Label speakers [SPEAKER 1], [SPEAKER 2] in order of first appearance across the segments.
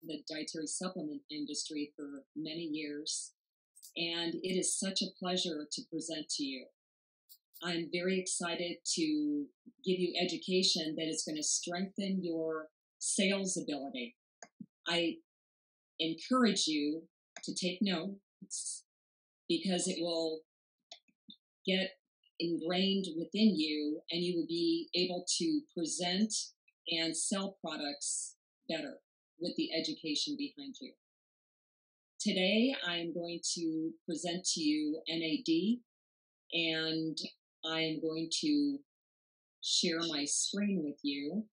[SPEAKER 1] the dietary supplement industry for many years, and it is such a pleasure to present to you. I'm very excited to give you education that is going to strengthen your sales ability. I encourage you to take notes because it will get ingrained within you and you will be able to present and sell products better with the education behind you. Today, I am going to present to you NAD, and I am going to share my screen with you.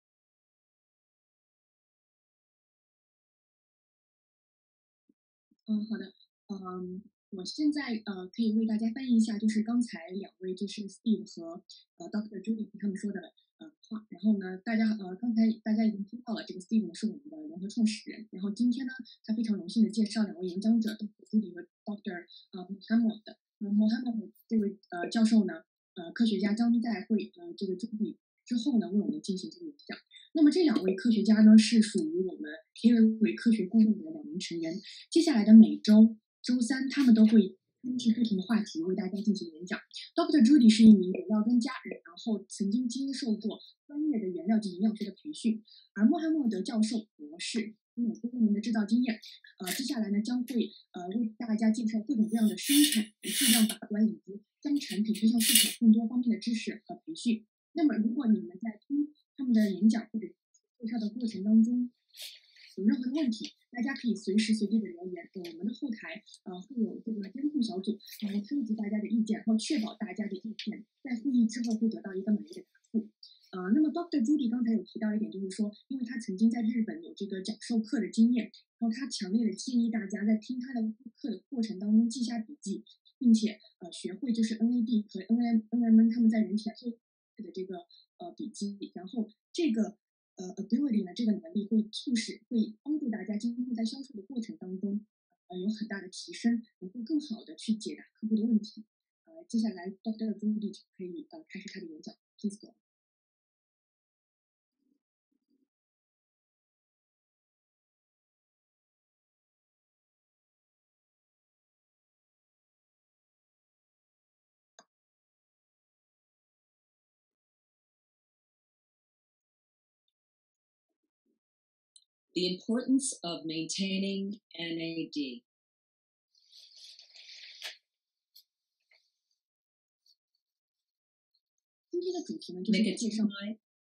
[SPEAKER 2] 我现在可以为大家翻译一下，就是刚才两位就是 Steve 和Dr. Judy 他们说的话。然后呢，刚才大家已经听到了，这个 Steve 呢是我们的联合创始人。然后今天呢，他非常荣幸的介绍两位演讲者 Dr. Judy 和 Dr. Mohammed。Mohammed 这位教授呢，科学家将在这个 Judy 之后呢，为我们进行这个演讲。那么这两位科学家呢，是属于我们 Carry 科学顾问的两名成员。接下来的每周周三，他们都会根据不同的话题为大家进行演讲。Dr. Judy 是一名原料专家，然后曾经接受过专业的原料及营养学的培训。而穆罕默德教授博士拥有多年的制造经验。接下来呢，将会为大家介绍各种各样的生产、质量把关以及将产品推向市场更多方面的知识和培训。那么，如果你们在听他们的演讲或者介绍的过程当中有任何的问题，大家可以随时随地的留言。我们的后台会有这个监控小组，然后收集大家的意见，然后确保大家的意见在会议之后会得到一个满意的答复。那么 Dr. Judy 刚才有提到一点，就是说，因为他曾经在日本有这个讲授课的经验，然后他强烈的建议大家在听他的课的过程当中记下笔记，并且学会就是 NAD 和 NMN 他们在人体做的这个笔记，然后这个ability 呢，这个能力会帮助大家今后在销售的过程当中有很大的提升，能够更好的去解答客户的问题。接下来 Dr. Judy 可以开始他的演讲 ，Please go。
[SPEAKER 1] The importance of maintaining NAD.
[SPEAKER 2] 今天的主题呢，就是介绍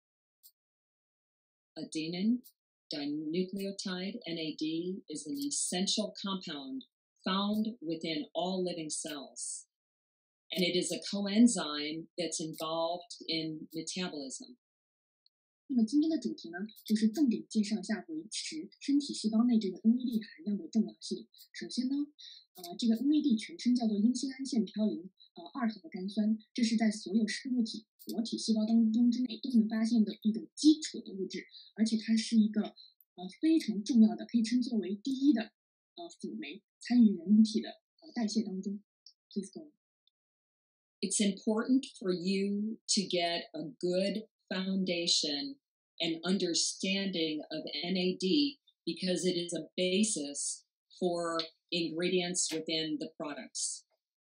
[SPEAKER 1] adenine dinucleotide NAD is an essential compound found within all living cells, and it is a coenzyme that's involved in metabolism.
[SPEAKER 2] 那么今天的主题呢，就是重点介绍一下维持身体细胞内这个 NAD 含量的重要性。首先呢，这个 NAD 全称叫做英酰胺腺嘌呤2核苷酸，这是在所有生物体活体细胞当中之内都能发现的一种基础的物质，而且它是一个非常重要的，可以称作为第一的辅酶，参与人体的代谢当中。Please go.
[SPEAKER 1] It's important for you to get a good foundation and understanding of NAD because it is a basis for ingredients within the products.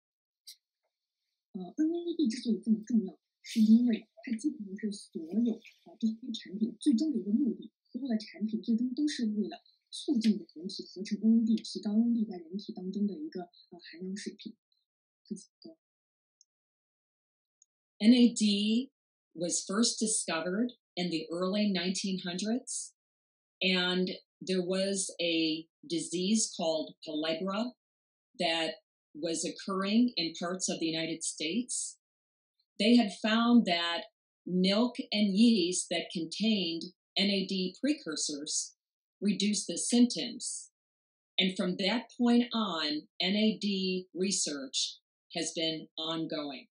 [SPEAKER 2] NAD 之所以这么重要，是因为它基本上是所有这些产品最终的一个目的。所有的产品最终都是为了促进人体合成 NAD， 提高 NAD 在人体当中的一个含量水平。
[SPEAKER 1] NAD was first discovered in the early 1900s, and there was a disease called pellagra that was occurring in parts of the United States. They had found that milk and yeast that contained NAD precursors reduced the symptoms. And from that point on, NAD research has been ongoing.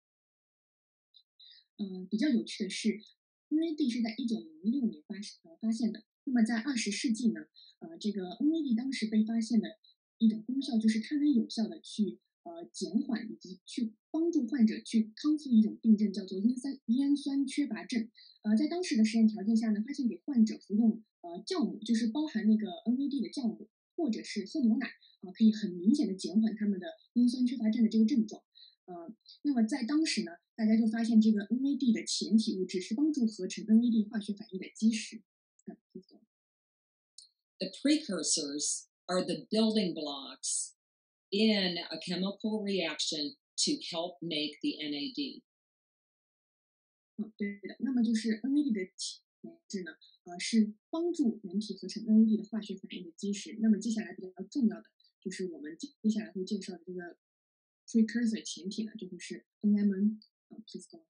[SPEAKER 2] 比较有趣的是 ，NAD 是在1906年发现的。那么在20世纪呢，这个 NAD 当时被发现的一种功效就是它能有效的去减缓以及去帮助患者去康复一种病症，叫做烟氨酸缺乏症。在当时的实验条件下呢，发现给患者服用酵母，就是包含那个 NAD 的酵母， 或者是喝牛奶可以很明显的减缓他们的磷酸缺乏症的这个症状。那么在当时呢，大家就发现这个 NAD 的前体物质是帮助合成 NAD 化学反应的基石。
[SPEAKER 1] The precursors are the building blocks in a chemical reaction to help make the NAD.
[SPEAKER 2] 对的。那么就是 NAD 的体物质呢，是帮助人体合成 NAD 的化学反应的基石。那么接下来比较重要的就是我们接下来会介绍的这个 precursor 前体呢，就会是 NMN。Please go.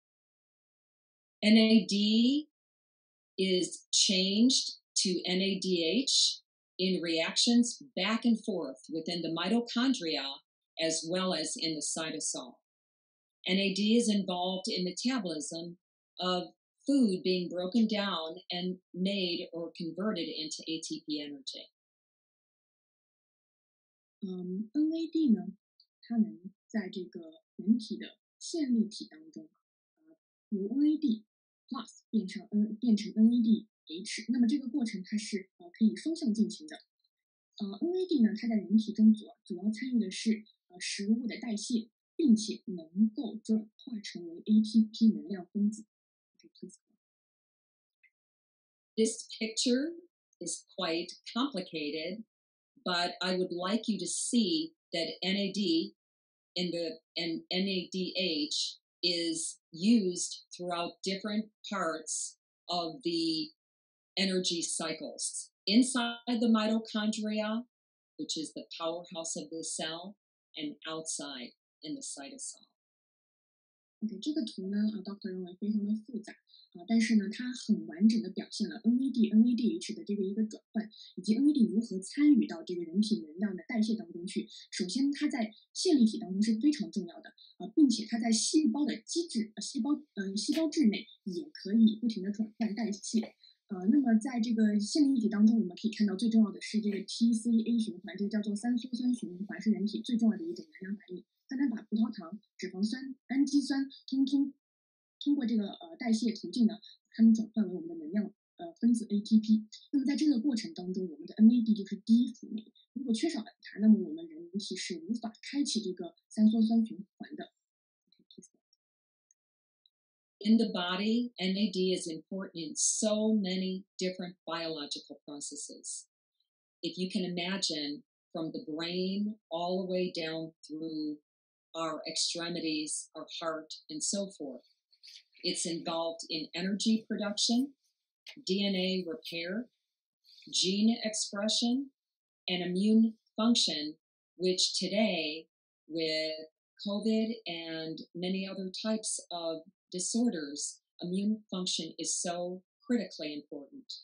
[SPEAKER 1] NAD is changed to NADH in reactions back and forth within the mitochondria as well as in the cytosol. NAD is involved in metabolism of food being broken down and made or converted into ATP energy.
[SPEAKER 2] NAD 呢，它能在这个人体的线粒体当中，由 NAD plus 变成 NADH。那么这个过程它是可以双向进行的。NAD 呢，它在人体中主要参与的是食物的代谢，并且能够转化成为 ATP 能量分子。
[SPEAKER 1] This picture is quite complicated, but I would like you to see that NAD and NADH is used throughout different parts of the energy cycles. Inside the mitochondria, which is the powerhouse of the cell, and outside in the cytosol.
[SPEAKER 2] OK， 这个图呢，Doctor 认为非常的复杂但是呢，它很完整的表现了 NAD、NADH 的这个一个转换，以及 NAD 如何参与到这个人体能量的代谢当中去。首先，它在线粒体当中是非常重要的并且它在细胞的细胞质内也可以不停的转换代谢。那么在这个线粒体当中，我们可以看到最重要的是这个 TCA 循环，这个叫做三羧酸循环，是人体最重要的一种能量反应。它能把葡萄糖、脂肪酸、氨基酸通过这个代谢途径呢，它们转换为我们的能量分子 ATP。那么在这个过程当中，我们的 NAD 就是第一辅酶，如果缺少了它，那么我们人体是无法开启这个三羧酸循环的。
[SPEAKER 1] In the body, NAD is important in so many different biological processes. If you can imagine, from the brain all the way down through our extremities, our heart, and so forth, it's involved in energy production, DNA repair, gene expression, and immune function, which today, with COVID and many other types of disorders, immune function is so critically important.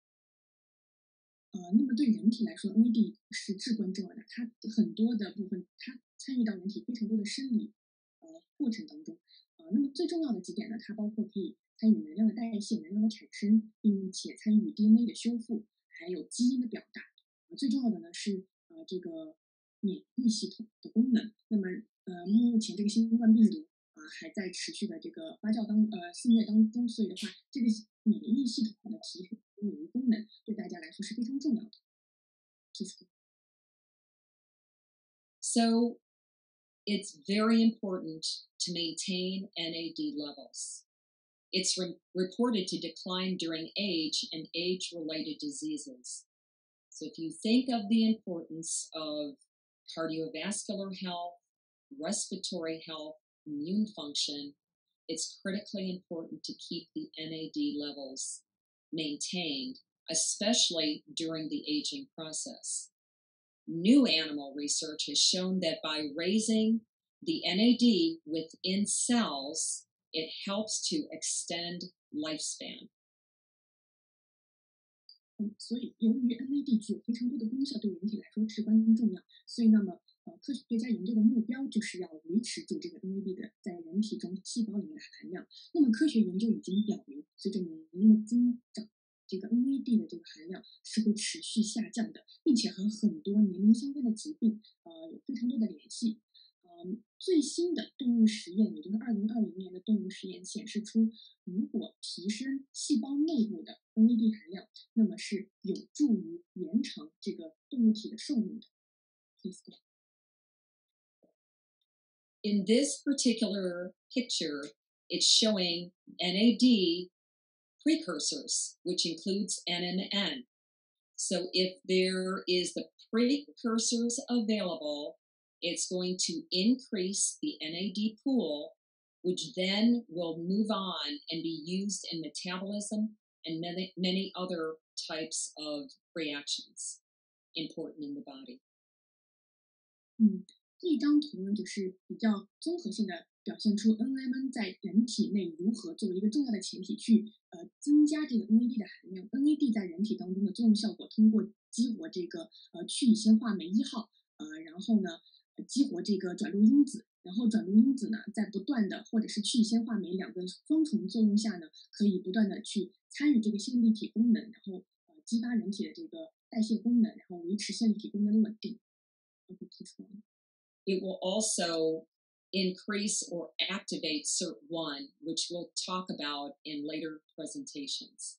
[SPEAKER 2] 那么对人体来说 ，NAD 是至关重要的，它很多的部分，它参与到人体非常多的生理过程当中。那么最重要的几点呢，它包括可以参与能量的代谢、能量的产生，并且参与 DNA 的修复，还有基因的表达。最重要的呢是这个免疫系统的功能。那么目前这个新冠病毒还在持续的这个肆虐当中，所以的话，这个免疫系统的提升免疫功能对大家来说是非常重要的。
[SPEAKER 1] So it's very important to maintain NAD levels. It's reported to decline during age and age-related diseases. So if you think of the importance of cardiovascular health, respiratory health, immune function, it's critically important to keep the NAD levels maintained, especially during the aging process. New animal research has shown that by raising the NAD within cells, it helps to extend lifespan.
[SPEAKER 2] 所以由于 NAD 具有非常多的功效，对人体来说至关重要，所以那么科学家研究的目标就是要维持住这个 NAD 的在人体中细胞里面的含量。那么科学研究已经表明，随着年龄的增长，这个 NAD 的这个含量是会持续下降的，并且和很多年龄相关的疾病有非常多的联系。 最新的动物实验，也就是2020年的动物实验显示出，如果提升细胞内部的 NAD 含量，那么是有助于延长这个动物体的寿命的。Please go.
[SPEAKER 1] In this particular picture, it's showing NAD precursors, which includes NMN. So if there is the precursors available, it's going to increase the NAD pool, which then will move on and be used in metabolism and many other types of reactions important in the body.
[SPEAKER 2] 这一张图呢，就是比较综合性的表现出 NMN 在人体内如何作为一个重要的前提去增加这个 NAD 的含量。NAD 在人体当中的作用效果，通过激活这个去乙酰化酶1号，然后呢激活这个转录因子，然后转录因子呢在不断的或者是去乙酰化酶2个双重作用下呢，可以不断的去参与这个线粒体功能，然后激发人体的这个代谢功能，然后维持线粒体功能的稳定。
[SPEAKER 1] It will also increase or activate SIRT1, which we'll talk about in later presentations.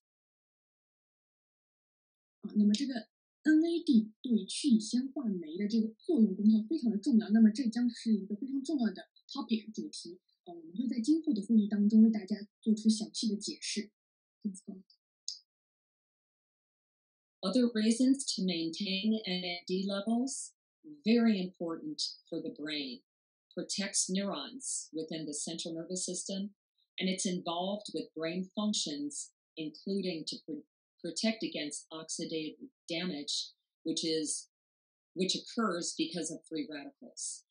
[SPEAKER 2] 那么这个 NAD 对去乙酰化酶的这个作用功效非常的重要，那么这将是一个非常重要的 topic 主题，我们会在今后的会议当中为大家做出详细的解释。
[SPEAKER 1] Other reasons to maintain NAD levels, very important for the brain. Protects neurons within the central nervous system, and it's involved with brain functions, including to protect against oxidative damage, which occurs because of free radicals.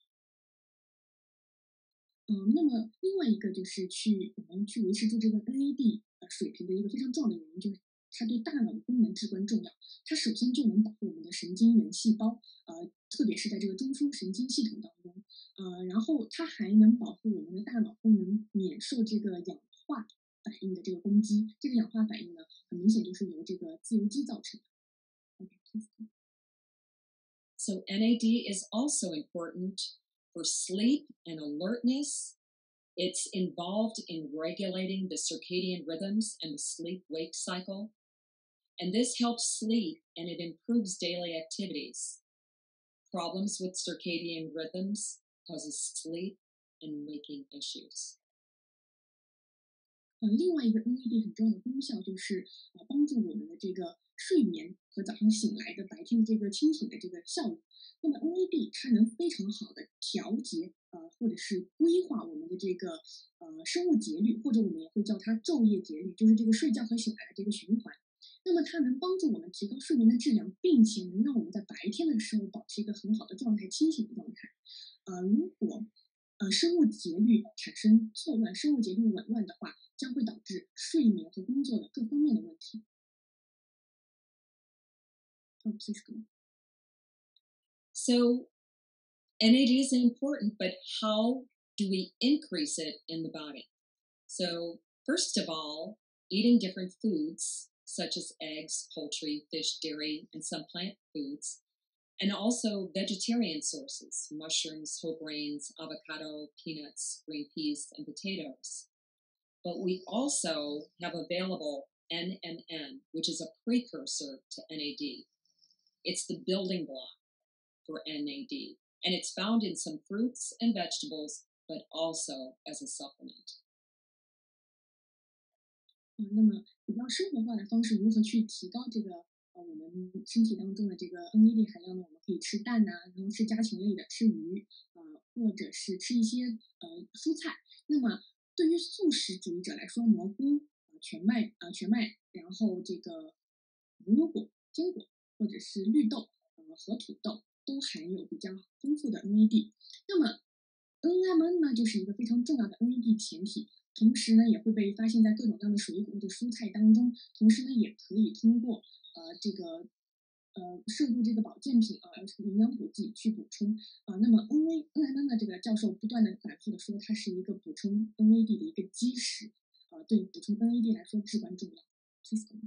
[SPEAKER 2] 那么另外一个就是我们去维持住这个 NAD 水平的一个非常重要的原因，就是它对大脑的功能至关重要。它首先就能保护我们的神经元细胞，特别是在这个中枢神经系统当中，然后它还能保护我们的大脑功能免受这个氧化反应的这个攻击。这个氧化反应呢，很明显就是由这个自由基造成的。
[SPEAKER 1] So NAD is also important for sleep and alertness. It's involved in regulating the circadian rhythms and the sleep-wake cycle. And this helps sleep and it improves daily activities. Problems with circadian rhythms causes sleep and waking issues.
[SPEAKER 2] 另外一个 NAD 很重要的功效就是帮助我们的这个睡眠和早上醒来的白天的这个清醒的这个效率。那么 NAD 它能非常好的调节或者是规划我们的这个生物节律，或者我们也会叫它昼夜节律，就是这个睡觉和醒来的这个循环。那么它能帮助我们提高睡眠的质量，并且能让我们在白天的时候保持一个很好的状态，清醒的状态。如果生物节律产生错乱，生物节律紊乱的话，将会导致睡眠和工作的各方面的问题。Please go.
[SPEAKER 1] So NAD is important, but how do we increase it in the body? So first of all, eating different foods such as eggs, poultry, fish, dairy, and some plant foods, and also vegetarian sources, mushrooms, whole grains, avocado, peanuts, green peas, and potatoes. But we also have available NMN, which is a precursor to NAD. It's the building block for NAD, and it's found in some fruits and vegetables, but also as a supplement.
[SPEAKER 2] 那么比较生活化的方式，如何去提高这个我们身体当中的这个 NAD 含量呢？我们可以吃蛋呐、然后吃家禽类的，吃鱼，或者是吃一些蔬菜。那么对于素食主义者来说，蘑菇、全麦，然后这个胡萝卜、坚果或者是绿豆、和土豆都含有比较丰富的 NAD。那么 NMN 呢，就是一个非常重要的 NAD 前体。同时呢，也会被发现在各种各样的水果或者蔬菜当中。同时呢，也可以通过这个摄入这个保健品营养补剂去补充那么 NMN 的这个教授不断的反复的说，它是一个补充 NAD 的一个基石对补充 NAD 来说至关重要。Please go.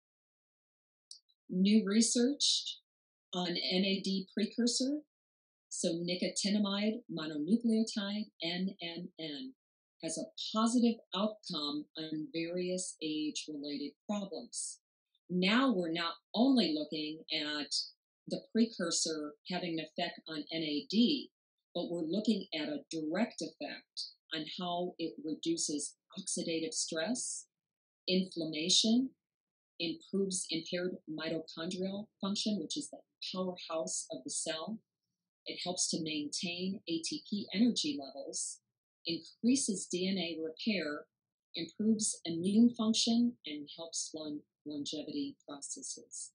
[SPEAKER 1] New research on NAD precursor So nicotinamide mononucleotide, NMN, has a positive outcome on various age-related problems. Now we're not only looking at the precursor having an effect on NAD, but we're looking at a direct effect on how it reduces oxidative stress, inflammation, improves impaired mitochondrial function, which is the powerhouse of the cell. It helps to maintain ATP energy levels, increases DNA repair, improves immune function, and helps longevity processes.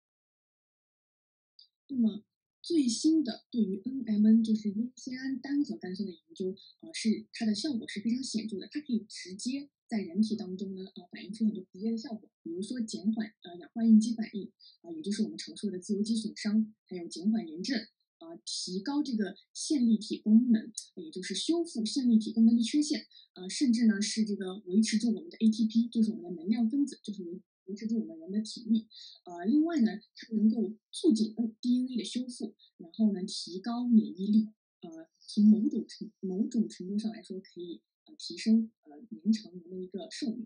[SPEAKER 2] 那么最新的对于 NMN 就是优酰胺单核苷酸的研究，是它的效果是非常显著的，它可以直接在人体当中呢，反映出很多直接的效果，比如说减缓氧化应激反应，也就是我们常说的自由基损伤，还有减缓炎症，提高这个线粒体功能，也就是修复线粒体功能的缺陷，甚至呢是这个维持住我们的 ATP，就是我们的能量分子，就是维持住我们人的体力。另外呢，它能够促进DNA 的修复，然后呢提高免疫力。从某种程度上来说，可以提升延长人的一个寿命。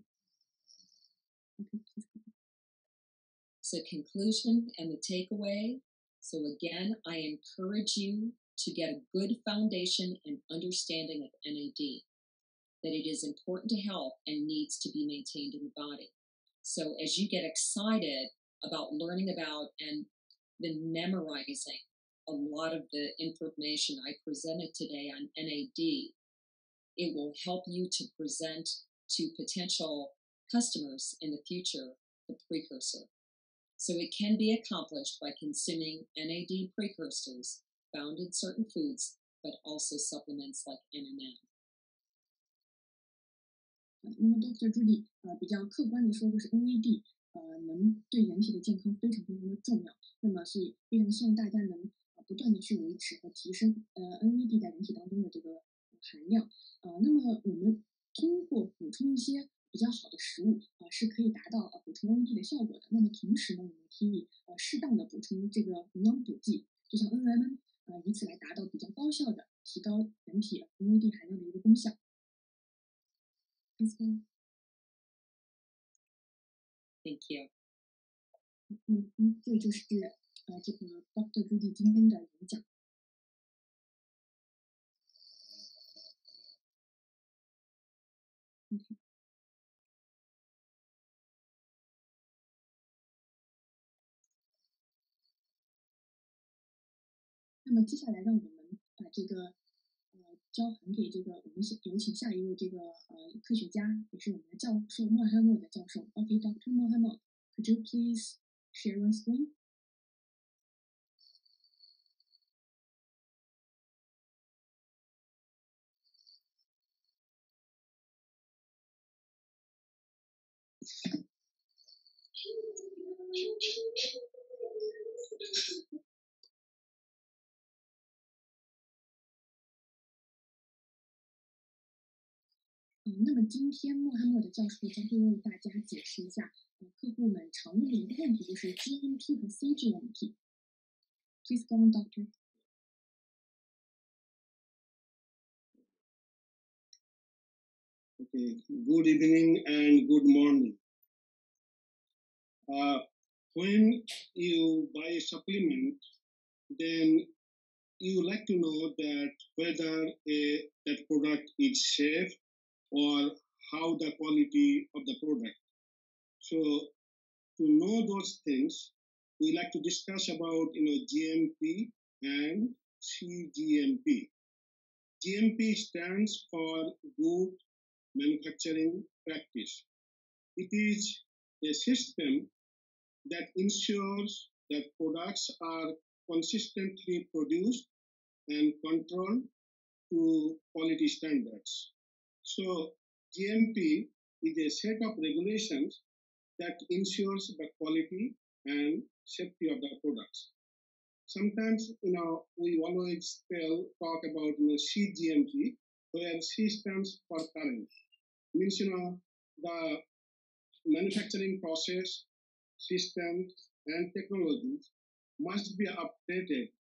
[SPEAKER 1] So conclusion and the takeaway. So again, I encourage you to get a good foundation and understanding of NAD, that it is important to health and needs to be maintained in the body. So as you get excited about learning about and then memorizing a lot of the information I presented today on NAD, it will help you to present to potential customers in the future the precursor. So it can be accomplished by consuming NAD precursors found in certain foods, but also supplements like NMN.
[SPEAKER 2] 那么 Dr. Judy 比较客观的说，就是 NAD 能对人体的健康非常非常的重要。那么所以非常希望大家能不断的去维持和提升NAD 在人体当中的这个含量。那么我们通过补充一些比较好的食物是可以达到补充 NAD 的效果的。那么同时呢，我们可以适当的补充这个营养补剂，就像 NMN，以此来达到比较高效的提高人体 NAD 含量的一个功效。
[SPEAKER 1] Thank you.
[SPEAKER 2] 这就是这个 Dr. Judy 今天的演讲。那么接下来让我们把这个交还给这个我们有请下一位这个科学家，也是我们的教授穆罕默德教授。Okay, Dr. Muhammad, could you please share your screen? .那么今天穆罕默德教授将会为大家解释一下客户们常问的一个问题，就是 GMP 和 cGMP。Please go on, Doctor.
[SPEAKER 3] Okay. Good evening and good morning. When you buy a supplement, then you like to know that whether that product is safe or how the quality of the product. So to know those things, we like to discuss about GMP and cGMP. GMP stands for Good Manufacturing Practice. It is a system that ensures that products are consistently produced and controlled to quality standards. So GMP is a set of regulations that ensures the quality and safety of the products. Sometimes, we always talk about cGMP, where C stands for current. Means, the manufacturing process, systems, and technologies must be updated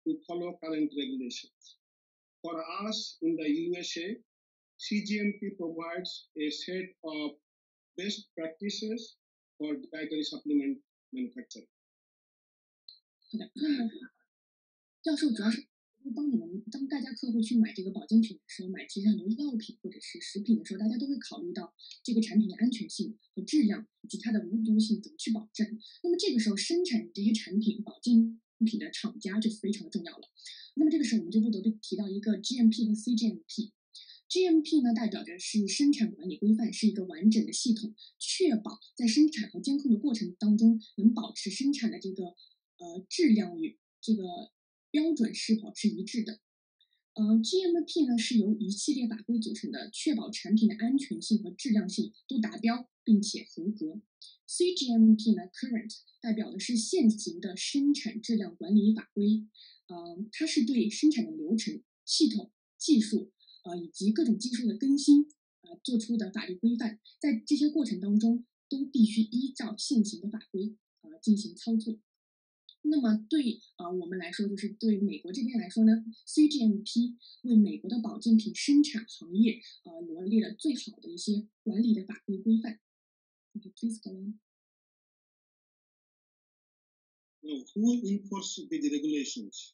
[SPEAKER 3] to follow current regulations. For us in the USA, CGMP provides a set of best practices for dietary supplement manufacturing.
[SPEAKER 2] 好的，那么教授主要是当大家客户去买这个保健品的时候，买其实很多药品或者是食品的时候，大家都会考虑到这个产品的安全性和质量，以及它的无毒性怎么去保证。那么这个时候生产这些产品保健品的厂家就非常的重要了。那么这个时候我们就不得不提到一个 GMP 和 CGMP。GMP 呢代表着是生产管理规范，是一个完整的系统，确保在生产和监控的过程当中能保持生产的这个质量与这个标准是保持一致的。GMP 呢是由一系列法规组成的，确保产品的安全性和质量性都达标并且合格。CGMP 呢 Current 代表的是现行的生产质量管理法规，它是对生产的流程、系统、技术以及各种技术的更新做出的法律规范，在这些过程当中都必须依照现行的法规进行操作。那么对我们来说，就是对美国这边来说呢 ，CGMP 为美国的保健品生产行业罗列了最好的一些管理的法规规范。Please go on.
[SPEAKER 3] Now, who enforces these regulations?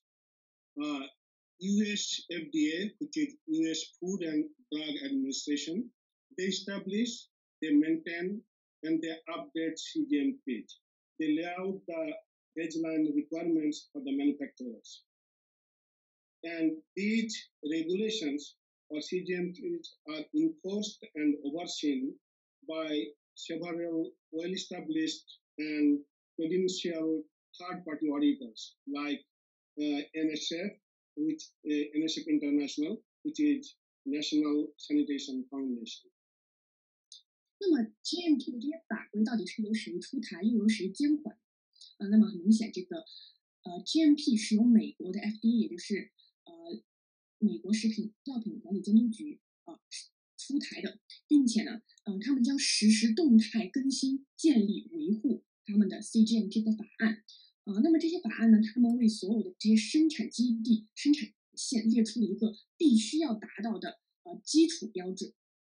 [SPEAKER 3] US FDA, which is US Food and Drug Administration, they establish, they maintain, and they update CGMP. They lay out the baseline requirements for the manufacturers. And these regulations or CGMPs are enforced and overseen by several well-established and credentialed third-party auditors like NSF, which NSF International, which is National Sanitation Foundation.
[SPEAKER 2] 那么 GMP 的这些法规到底是由谁出台，又由谁监管？那么很明显，这个GMP 是由美国的 FDA， 也就是美国食品药品管理监督局出台的，并且呢，他们将实时动态更新、建立、维护他们的 CGMP 的法案。那么这些法案呢，他们为所有的这些生产基地、生产线列出了一个必须要达到的基础标准。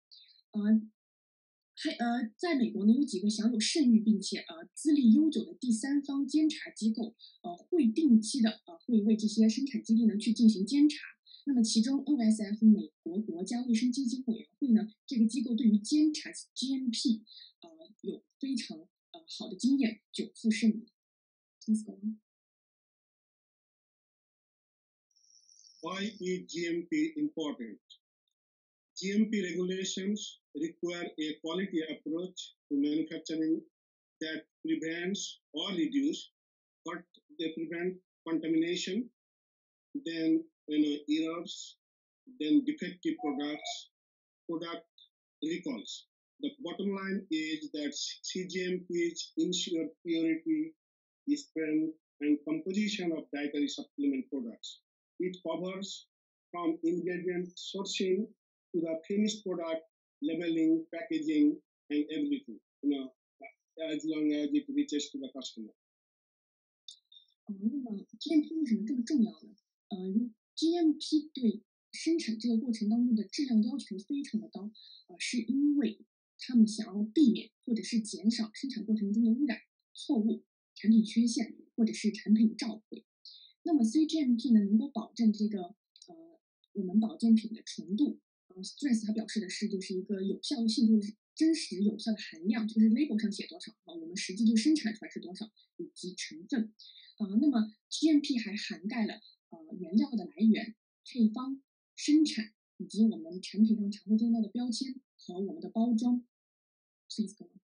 [SPEAKER 2] 在美国呢，有几个享有盛誉并且资历悠久的第三方监察机构，会定期的会为这些生产基地呢去进行监察。那么其中 NSF 美国国家卫生基金委员会呢，这个机构对于监察 GMP 有非常好的经验，久负盛名。Please go on.
[SPEAKER 3] Why is GMP important? GMP regulations require a quality approach to manufacturing that prevents or reduce, but they prevent contamination, then errors, then defective products, product recalls. The bottom line is that CGMPs ensure purity, strength, and composition of dietary supplement products. It covers from ingredient sourcing to the finished product, labeling, packaging, and everything, as long as it reaches to the customer.
[SPEAKER 2] 那么 GMP 为什么这么重要呢？GMP 对生产这个过程当中的质量要求非常的高，是因为他们想要避免或者是减少生产过程中的污染、错误、产品缺陷或者是产品召回。那么 CGMP 呢，能够保证这个我们保健品的纯度。stress 它表示的是就是一个有效性，就是真实有效的含量，就是 label 上写多少我们实际就生产出来是多少，以及成分。那么 GMP 还涵盖了原料的来源、配方、生产以及我们产品上常会见到的标签和我们的包装。Please go on.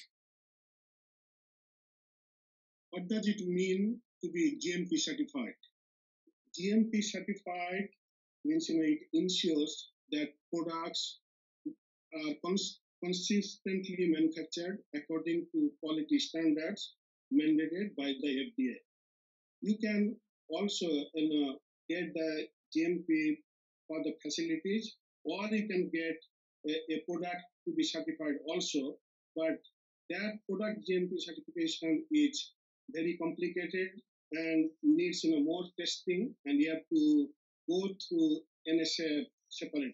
[SPEAKER 3] What does it mean to be GMP certified? GMP certified means it ensures that products are consistently manufactured according to quality standards mandated by the FDA. You can also get the GMP for the facilities, or you can get a product to be certified also, but that product GMP certification is very complicated and needs more testing, and you have to go through NSF separately.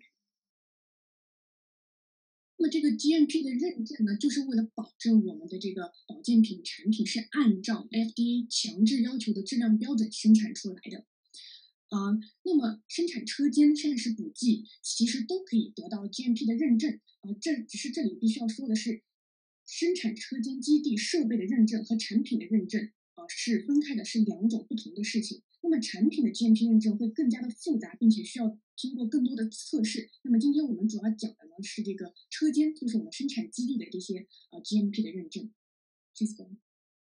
[SPEAKER 2] 那么这个 GMP 的认证呢，就是为了保证我们的这个保健品产品是按照 FDA 强制要求的质量标准生产出来的。那么生产车间、膳食补剂其实都可以得到 GMP 的认证。这里必须要说的是，生产车间基地设备的认证和产品的认证是分开的，是两种不同的事情。那么产品的 GMP 认证会更加的复杂，并且需要经过更多的测试。那么今天我们主要讲的呢是这个车间，就是我们生产基地的这些GMP 的认证。Please go.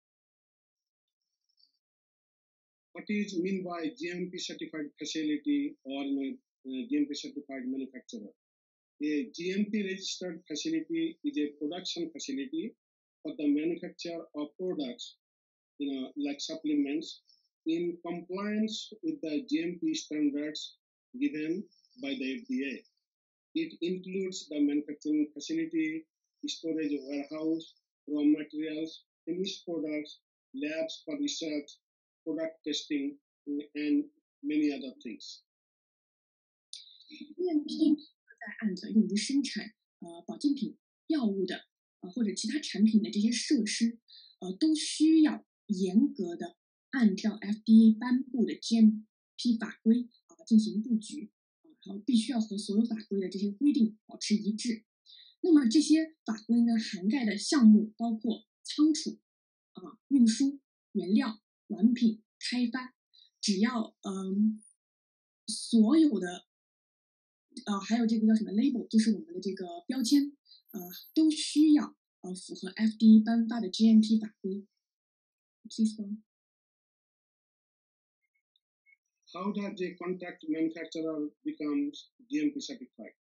[SPEAKER 3] What is mean by GMP certified facility or GMP certified manufacturer? A GMP registered facility is a production facility for the manufacture of products, like supplements, in compliance with the GMP standards given by the FDA. It includes the manufacturing facility, storage warehouse, raw materials, finished products, labs for research, product testing, and many other things.
[SPEAKER 2] GMP 在案的用于生产保健品、药物的或者其他产品的这些设施，都需要严格的按照 FDA 颁布的 GMP 法规进行布局，然后必须要和所有法规的这些规定保持一致。那么这些法规呢，涵盖的项目包括仓储、运输、原料、完品、开发，只要所有的还有这个叫什么 label， 就是我们的这个标签，都需要符合 FDA 颁发的 GMP 法规。Please go.
[SPEAKER 3] How does a contract manufacturer becomes GMP certified?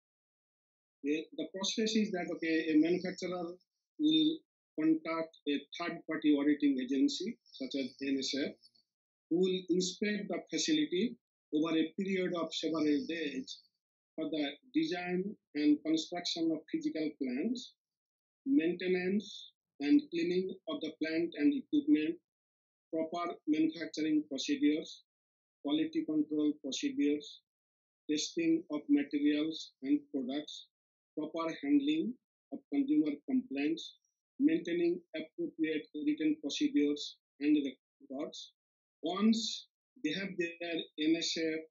[SPEAKER 3] The process is that a manufacturer will contact a third-party auditing agency such as NSF, who will inspect the facility over a period of several days for the design and construction of physical plants, maintenance and cleaning of the plant and equipment, proper manufacturing procedures, quality control procedures, testing of materials and products, proper handling of consumer complaints, maintaining appropriate written procedures and records. Once they have their NSF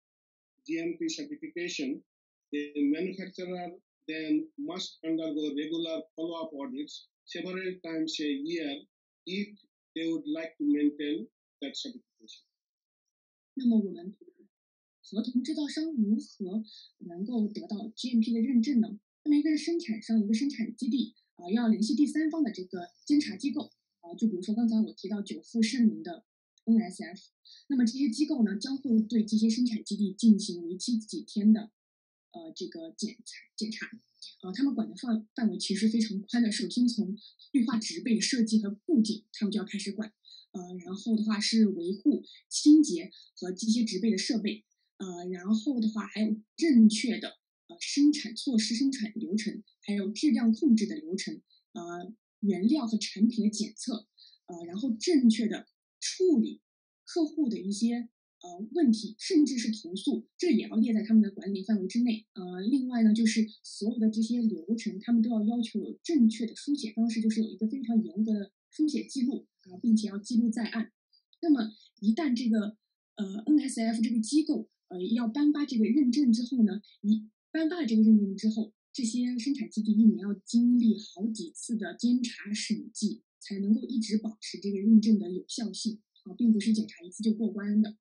[SPEAKER 3] GMP certification, the manufacturer then must undergo regular follow-up audits several times a year if they would like to maintain that certification.
[SPEAKER 2] 那么我们合同制造商如何能够得到 GMP 的认证呢？那么一个生产商、一个生产基地要联系第三方的这个监察机构就比如说刚才我提到久负盛名的 NSF， 那么这些机构呢将会对这些生产基地进行为期几天的这个检查他们管的范围其实非常宽的。首先从绿化植被设计和布景，他们就要开始管。然后的话是维护、清洁和机械植被的设备。然后的话还有正确的生产措施、生产流程，还有质量控制的流程。原料和产品的检测。然后正确的处理客户的一些问题，甚至是投诉，这也要列在他们的管理范围之内。另外呢，就是所有的这些流程，他们都要求有正确的书写方式，就是有一个非常严格的书写记录并且要记录在案。那么一旦这个NSF 这个机构要颁发这个认证之后呢，颁发了这个认证之后，这些生产基地一年要经历好几次的监察审计，才能够一直保持这个认证的有效性并不是检查一次就过关的。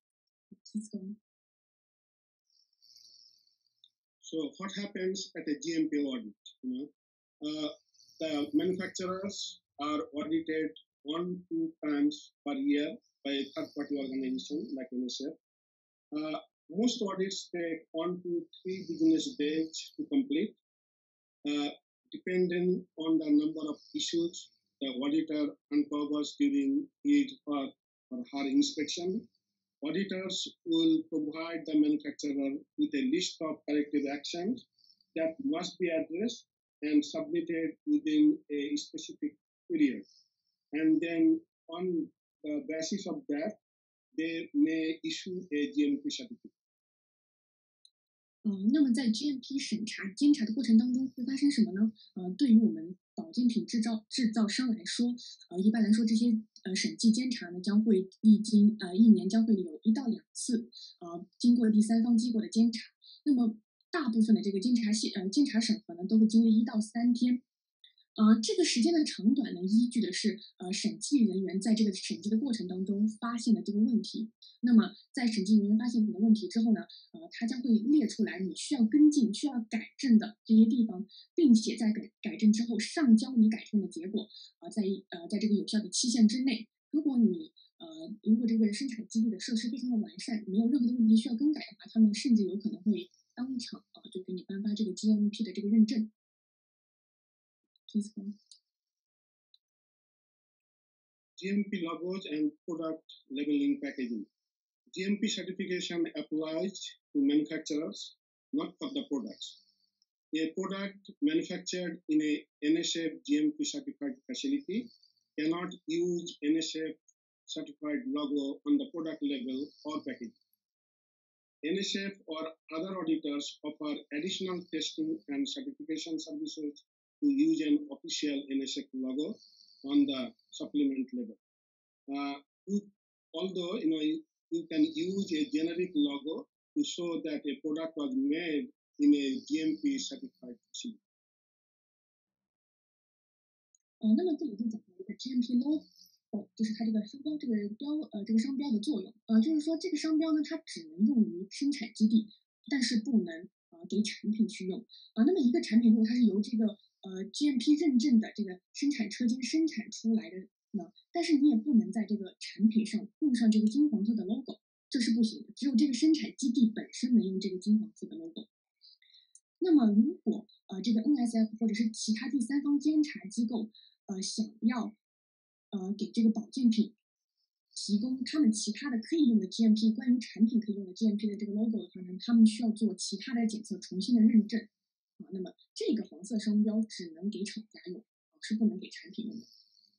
[SPEAKER 3] So what happens at a GMP audit? The manufacturers are audited 1-2 times per year by a third-party organization like NSF. Most audits take 1 to 3 business days to complete, depending on the number of issues the auditor uncovers during his or her inspection. Auditors will provide the manufacturer with a list of corrective actions that must be addressed and submitted within a specific period. And then on the basis of that, they may issue a GMP certificate.
[SPEAKER 2] 那么在 GMP 监察的过程当中会发生什么呢？对于我们保健品制造商来说，一般来说这些审计监察呢将会历经1年将会有1到2次，经过第三方机构的监察。那么大部分的这个监察审核呢都会经历1到3天。这个时间的长短呢，依据的是审计人员在这个审计的过程当中发现的这个问题。那么在审计人员发现你的问题之后呢，他将会列出来你需要跟进、需要改正的这些地方，并且在改正之后上交你改正的结果。在这个有效的期限之内，如果这个生产基地的设施非常的完善，没有任何的问题需要更改的话，他们甚至有可能会当场就给你颁发这个 GMP 的这个认证。
[SPEAKER 3] GMP logos and product labeling packaging. GMP certification applies to manufacturers, not for the products. A product manufactured in a NSF GMP certified facility cannot use NSF certified logo on the product label or packaging. NSF or other auditors offer additional testing and certification services to use an official NSF logo on the supplement label. Although you can use a generic logo to show that a product was made in a GMP certified facility.
[SPEAKER 2] 那么这里就讲了一个 GMP logo，就是它这个商标这个商标的作用。就是说这个商标呢，它只能用于生产基地，但是不能给产品去用。那么一个产品如果它是由这个GMP 认证的这个生产车间生产出来的呢，但是你也不能在这个产品上用上这个金黄色的 logo， 这是不行的。只有这个生产基地本身能用这个金黄色的 logo。那么如果这个 NSF 或者是其他第三方监察机构想要给这个保健品提供他们其他的可以用的 GMP 关于产品可以用的 GMP 的这个 logo 的话呢，他们需要做其他的检测重新的认证。那么这个黄色商标只能给厂家用，是不能给产品用的。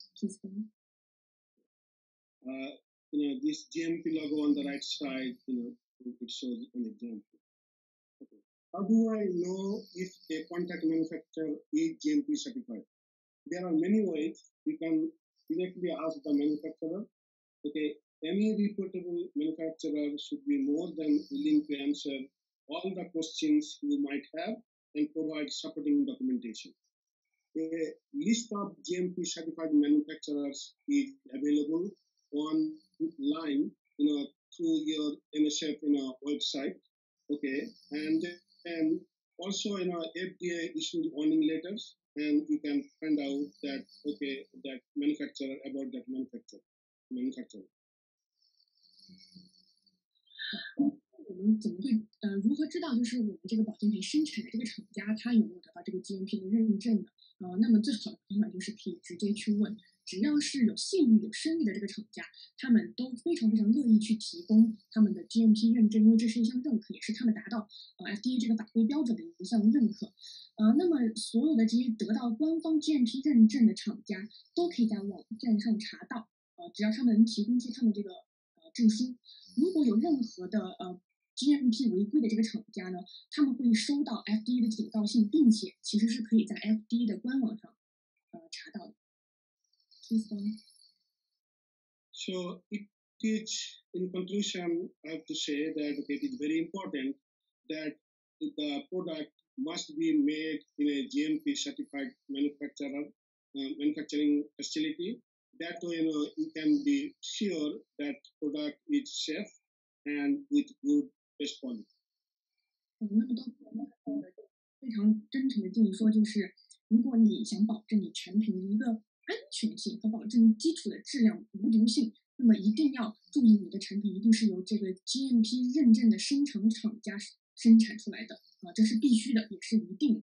[SPEAKER 3] This GMP logo on the right side, it shows an example. Okay. How do I know if a contract manufacturer is GMP certified? There are many ways. You can directly ask the manufacturer. Okay, any reputable manufacturer should be more than willing to answer all the questions you might have and provide supporting documentation. A list of GMP certified manufacturers is available online, through your NSF website. Okay, and also FDA issued warning letters, and you can find out that that manufacturer about that manufacturer.
[SPEAKER 2] 我们怎么会如何知道就是我们这个保健品生产的这个厂家他有没有得到这个 GMP 的认证呢？那么最好的方法就是可以直接去问，只要是有信誉、有声誉的这个厂家，他们都非常非常乐意去提供他们的 GMP 认证，因为这是一项认可，也是他们达到FDA 这个法规标准的一项认可。那么所有的这些得到官方 GMP 认证的厂家都可以在网站上查到，只要他们能提供出他们这个证书。如果有任何的GMP 违规的这个厂家呢，他们会收到 FDA 的警告信，并且其实是可以在 FDA 的官网上查到的。
[SPEAKER 3] So it is, in conclusion, I have to say that it is very important that the product must be made in a GMP certified manufacturing facility. That way, you can be sure that product is safe and with good best quality.
[SPEAKER 2] 那么都非常真诚的建议说，就是如果你想保证你产品的一个安全性和保证基础的质量无毒性，那么一定要注意你的产品一定是由这个 GMP 认证的生产厂家生产出来的，这是必须的，也是一定的。